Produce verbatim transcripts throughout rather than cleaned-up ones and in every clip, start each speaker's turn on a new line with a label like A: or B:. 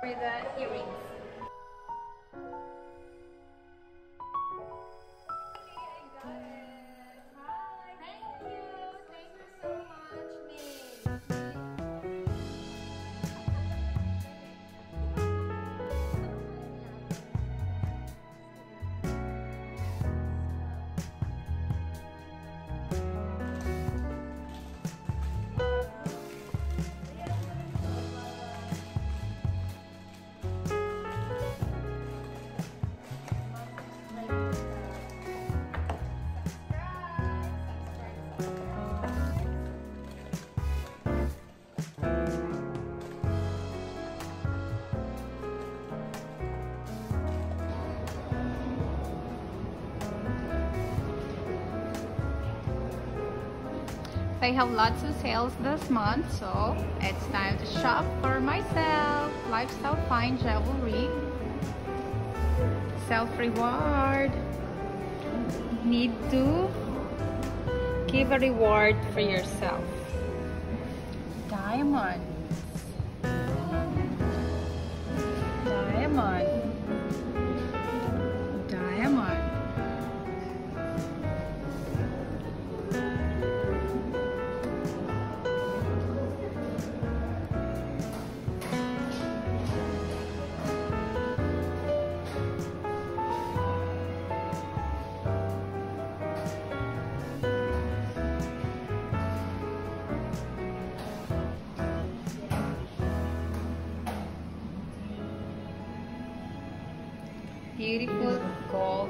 A: For the earrings. They have lots of sales this month, so it's time to shop for myself. Lifestyle fine jewelry. Self-reward. Need to give a reward for yourself. Diamonds. Diamond. Diamond. Beautiful gold.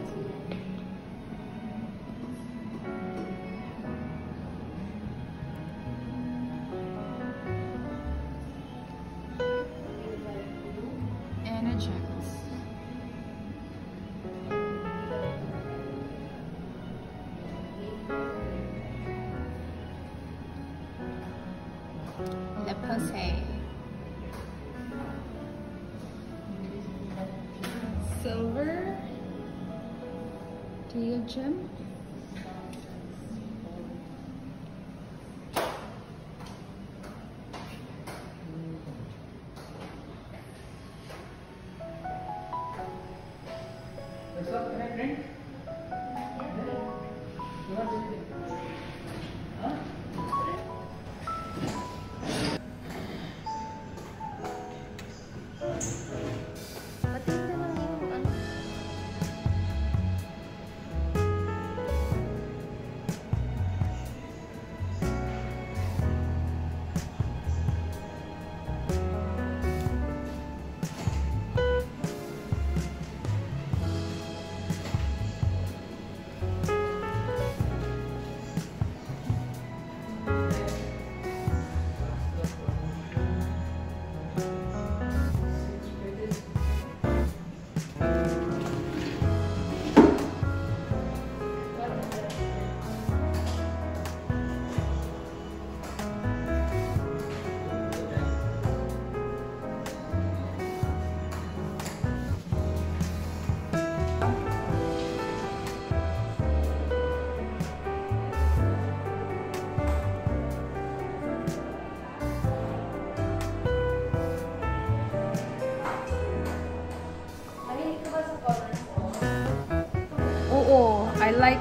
A: Energex. Le Passé. Silver Diadem. Oo, I like.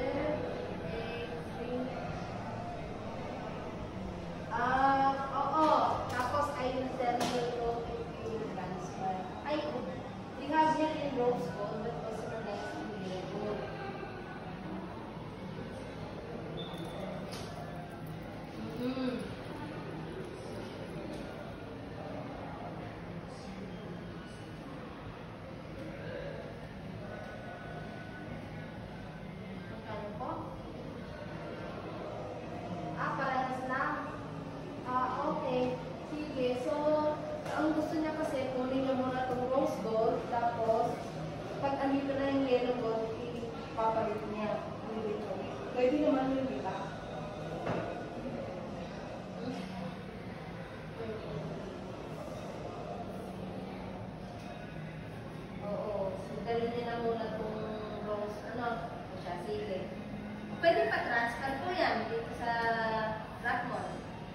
B: Ah, oo. yellow gold, ipapalit niya. Pwede naman yun, di ba? Oo, sundalin niya na muna itong rose, ano, siya, sige. Pwede pa-transfer po yan dito sa Rockmall.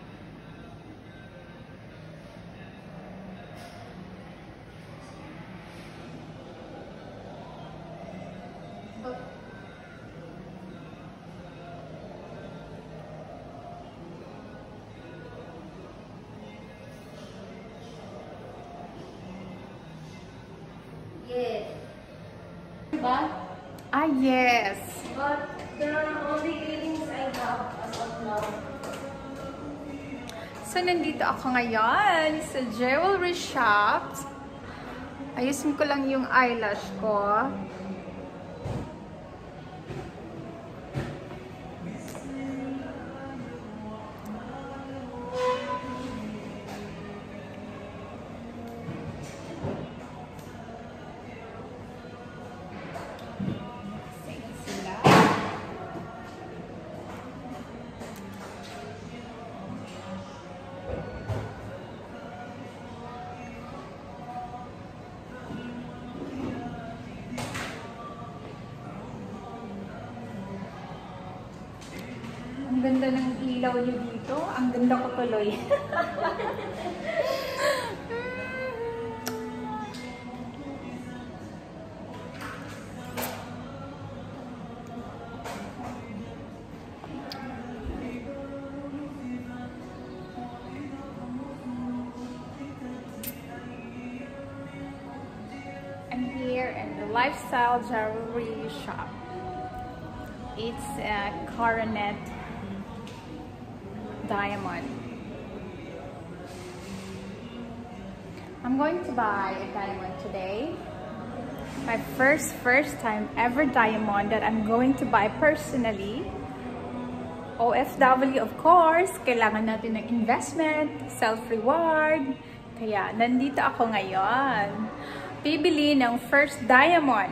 B: Yes. Diba?
A: Ah, yes.
B: But the only greetings I have as of now.
A: So, nandito ako ngayon sa jewelry shop. Ayusin ko lang yung eyelash ko. Ang ganda ng ilaw niyo dito. Ang ganda ko tuloy. I'm here in the Lifestyle Jewelry Shop. It's a Coronet Diamond. I'm going to buy a diamond today. My first, first time ever diamond that I'm going to buy personally. O F W, of course. Kailangan natin ng investment, self-reward. Kaya, nandito ako ngayon. Bibili ng first diamond.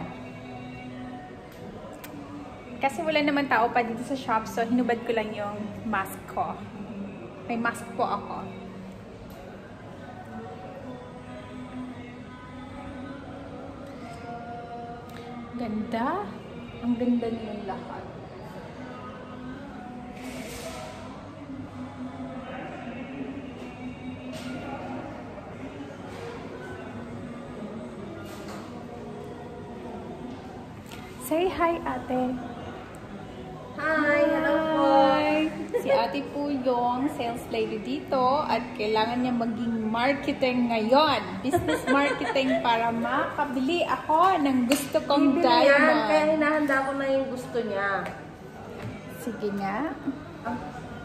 A: Kasi wala naman tao pa dito sa shop, so hinubad ko lang yung mask ko. May mask po ako. Ganda. Ang ganda nilang lahat. Say hi, ate.
B: Hi! Hello po!
A: Hi! Si ate po yung sales lady dito at kailangan niya maging marketing ngayon. Business marketing para makabili ako ng gusto kong
B: Bibili yan,
A: diamond.
B: kaya hinahanda ko na yung gusto niya.
A: Sige nga.
B: Ah.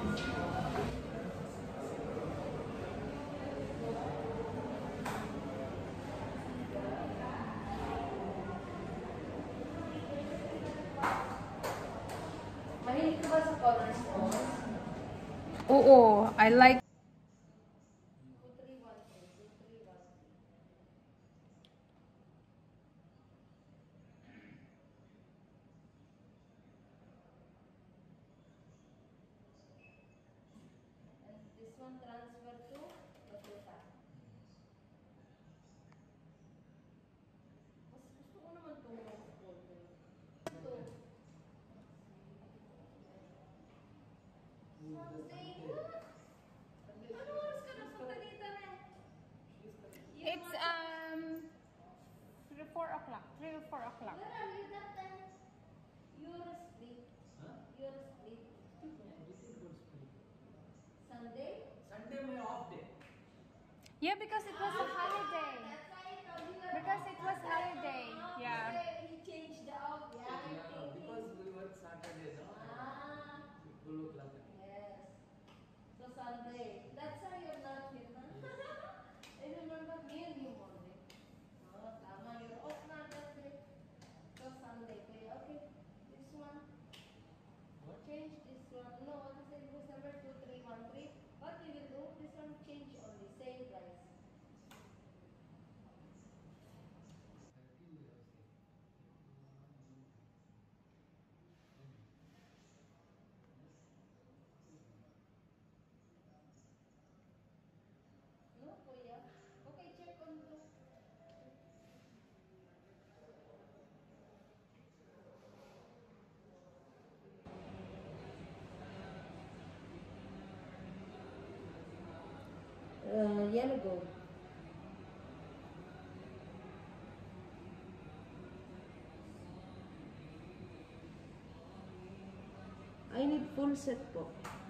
B: Mahilig ka ba sa color stones?
A: Oo, I like.
B: two three one three, two three one. And this one transfer to Batuta. Mas gusto ko naman itong rose gold. Ito. Ano oras ka nagpunta dito, Ren?
A: It's um three four o'clock. Three or four o'clock.
B: Where are you that time? You're asleep. You're asleep. Sunday?
C: Sunday my off day.
A: Yeah, because it was a holiday.
B: That's why I told you were
A: Because
B: off.
A: it was holiday. Yeah.
B: He changed the off. Yeah, I'm
C: Yeah,
B: thinking.
C: because we work Saturday, no?
B: Ah,
C: Two o'clock.
B: yes. So Sunday. That's why you're not here, huh? I remember me and you Monday. Oh, tama. You're off na that day. So Sunday. Okay, okay. This one.
C: What?
B: Change this one. No, what is it? December two three one three. What you will do? This one change only. Same price. uh, yellow gold. I need full set po.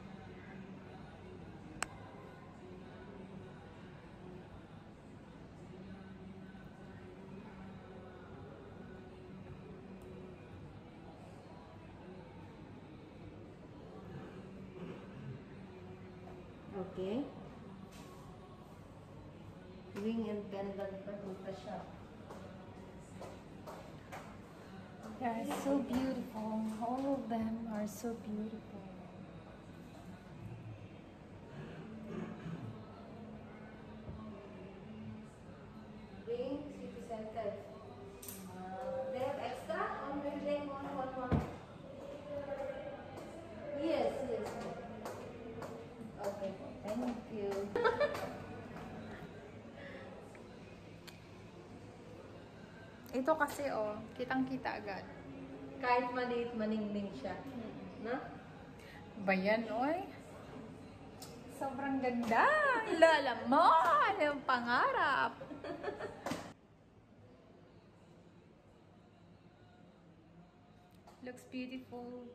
B: Okay. Ring and pendant pa pa siya.
A: They're so beautiful. All of them are so beautiful.
B: Ring, city center. Uh, they have extra on the ring one one one. Yes, yes. Okay, thank you.
A: Ito kasi oh, kitang-kita agad.
B: Kahit maliit, maningning siya. No?
A: Ba yan, oy? Sobrang ganda! Lalaman! Ang pangarap! Looks beautiful.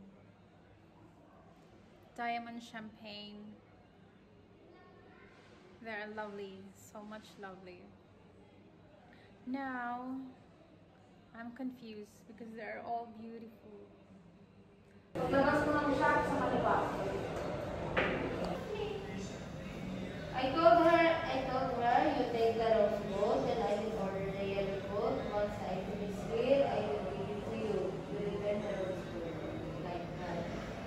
A: Diamond champagne. They're lovely. So much lovely. Now, I'm confused because they're all beautiful.
B: Paglaras mo ng shop sa kaliwa. I told her, I told her, you take the rose gold, then I will order the yellow gold. Once I finish here, I will give it to you. You return the rose gold. Like that.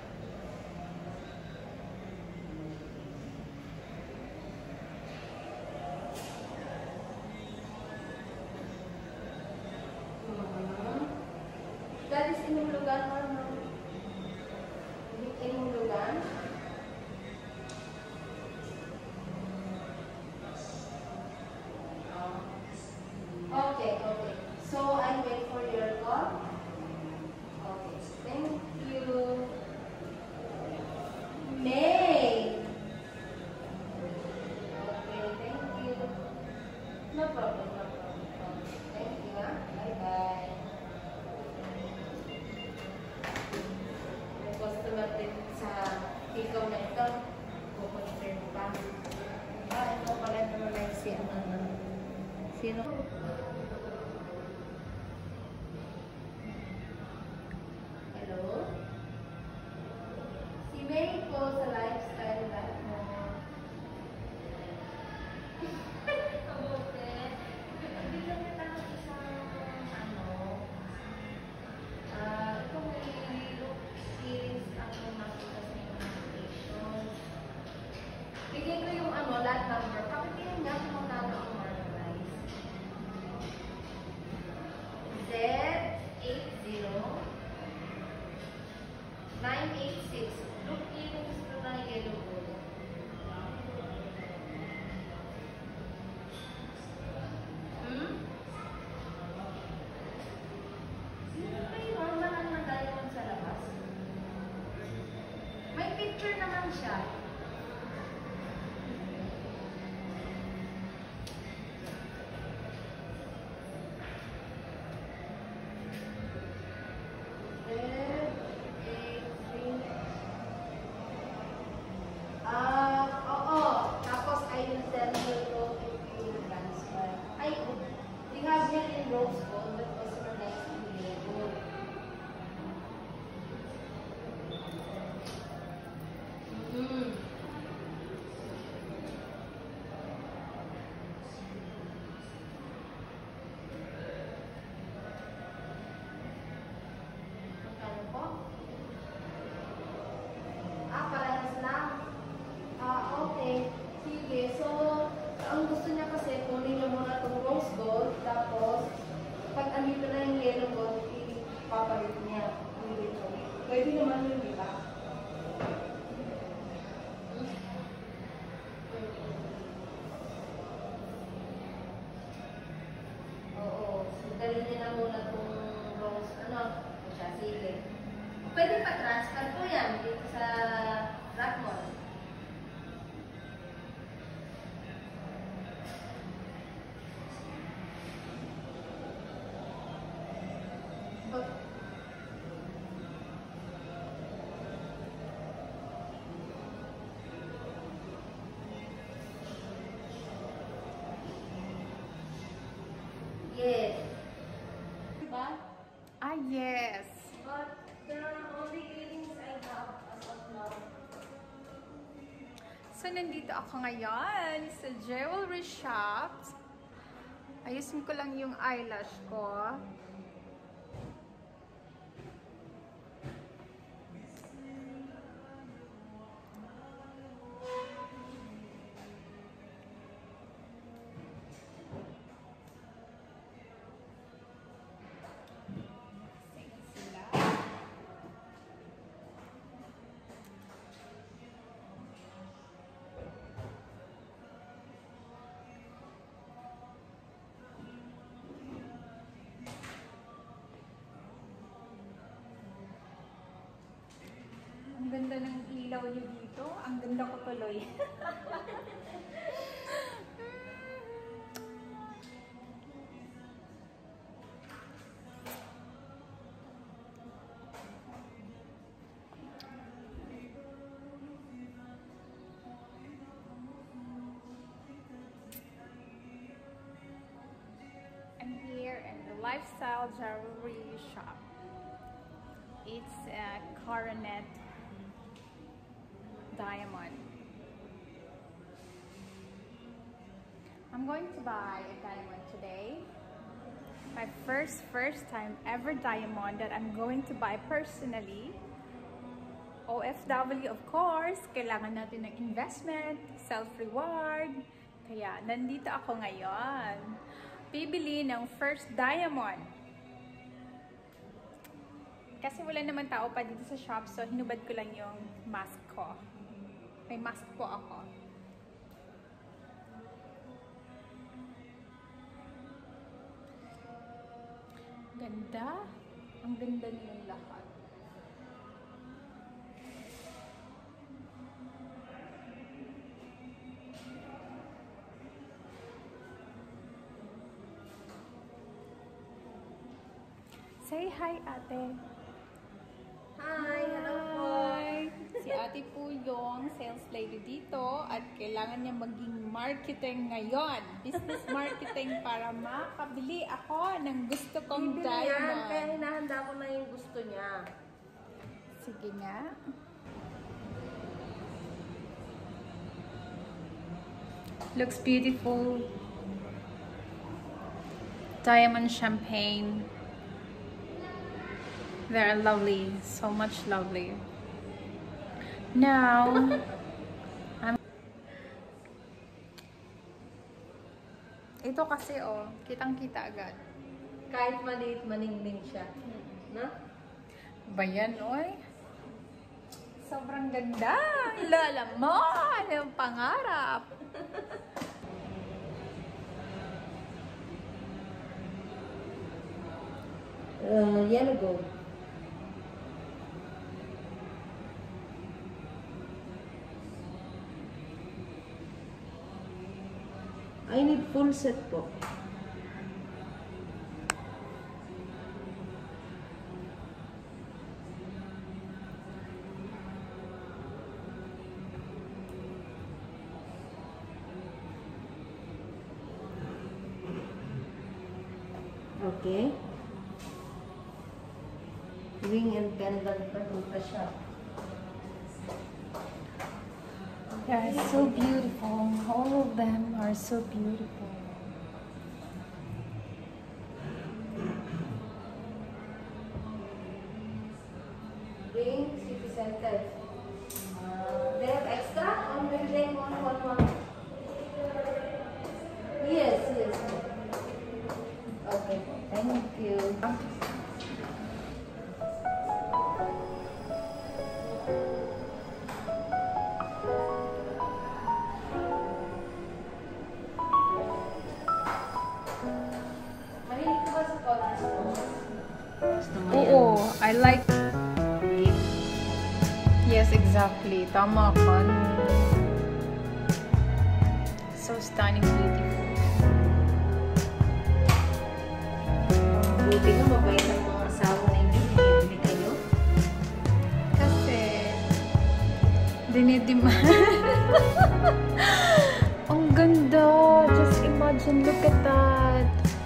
B: Mhm. That is inulugan or no? Inulugan? Okay, okay. So I wait for your call. Okay, thank you. May. Okay, thank you. No problem, no problem. Okay, thank you. Ah. Bye bye. May customer din sa ikaw na ito. Kukonfirm pa. Ah, ito pala naman ay si ano. Sino? Hello? Si May po sa lifestyle life mo. Kabuti. Bigyan kita ng isang ano. Ah, ito may look series ako makita sa yung application. Bigyan ko yung ano, lot number. Kapitin niya kung magkano ang organize. Z eight zero nine eight six. Look in gusto ng yellow gold. Hmm? May normal ang nag-diamond sa labas. May picture naman siya. Ah, oo. Tapos I will tell you to if you will transfer. Ay, we have here in rose gold, but also next to yellow gold. Mm-hmm. Magkano po? Ah, parehas lang. Ah, okay. Sige. So, ang gusto niya kasi, kunin niya muna itong rose gold, tapos, pag andito na yung yellow gold, ipapalit niya. Pwede naman yun, di ba? Oo. So, dali niya na muna itong rose, ano, siya, sige. Pwede pa transfer po yan dito sa Rockmall. Yes. But,
A: Ah, yes.
B: but the only earrings I have as of now.
A: So, nandito ako ngayon sa jewelry shop. Ayusin ko lang yung eyelash ko. Ang ganda ng ilaw niyo dito. Ang ganda ko tuloy. I'm here in the Lifestyle Jewelry Shop. It's a Coronet diamond. I'm going to buy a diamond today. My first first time ever diamond that I'm going to buy personally. O F W, of course, kailangan natin ng investment, self-reward. Kaya nandito ako ngayon. Bibili ng first diamond. Kasi wala naman tao pa dito sa shop, so hinubad ko lang yung mask ko. May mask po ako. Ganda. Ang ganda nilang lahat. Say hi, ate.
B: Hi, hello po.
A: Hi! Si ate po yung sales lady dito at kailangan niya maging marketing ngayon. Business marketing para makabili ako ng gusto kong
B: Bibili yan, kaya
A: diamond.
B: hinahanda ko na yung gusto niya.
A: Sige nga. Looks beautiful. Diamond champagne. They're lovely, so much lovely. Now, I'm... Ito kasi oh, kitang-kita agad.
B: Kahit maliit, maningning siya. No?
A: Ba yan, oy? Sobrang ganda! Lalaman! Yung pangarap!
B: Uh, yellow gold. I need full set po. Okay. Ring and pendant pa pa siya.
A: They're so beautiful. All of them are so beautiful.
B: Ring, city center. Uh, they have extra or will they want one one? Yes, yes. Okay, thank you. Mahilig ka ba sa colors mo? Gusto mo yan?
A: Oo, I like... Yes, exactly. Tama ka. So stunning, beautiful.
B: Buti nga mabait ang mga asawa
A: dinidemand. Ang ganda! Just imagine, look at that!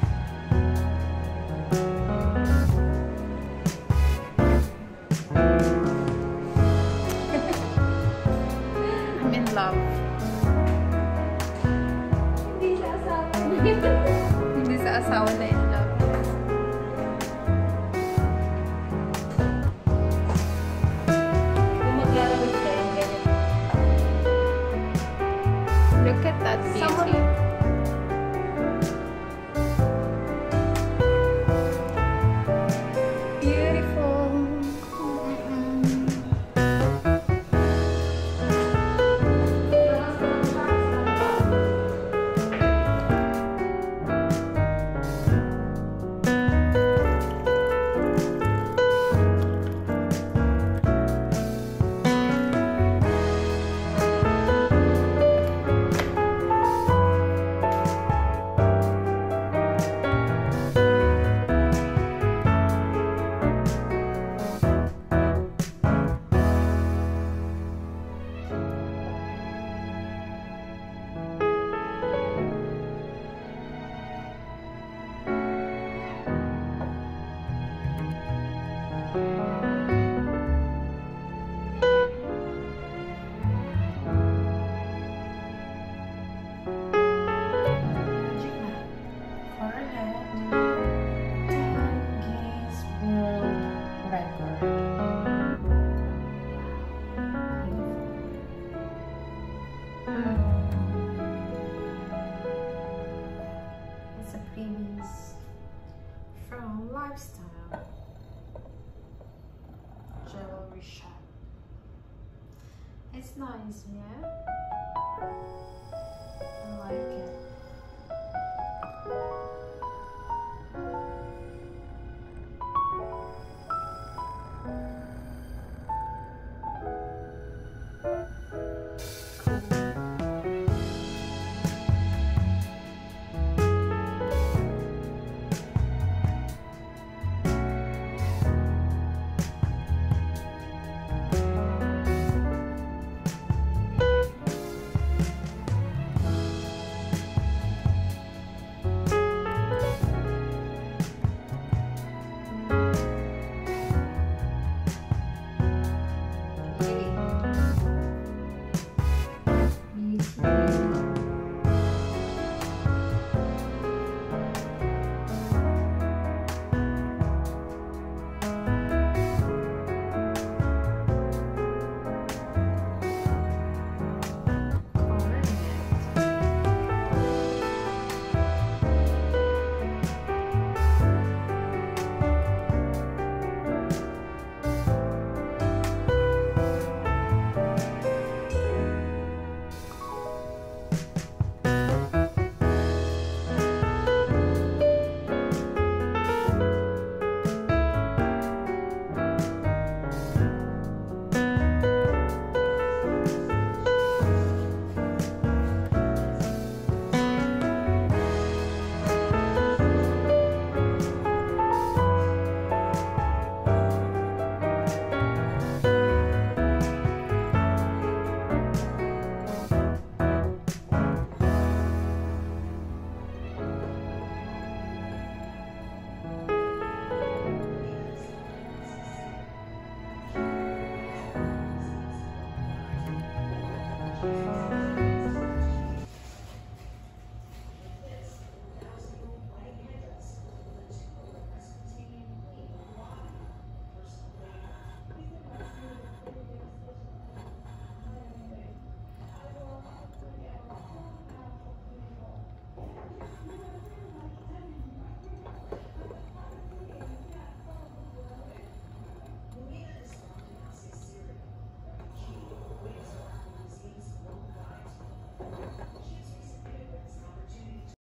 A: I'm in love.
B: Hindi sa asawa niya.
A: Hindi sa asawa na in love.
B: Kung maglalabas kayo, ganyan.
A: Look at that beauty.
B: Someone-
A: Beautiful.
B: It's a previous from Lifestyle Jewelry Shop. It's nice, yeah? I like it.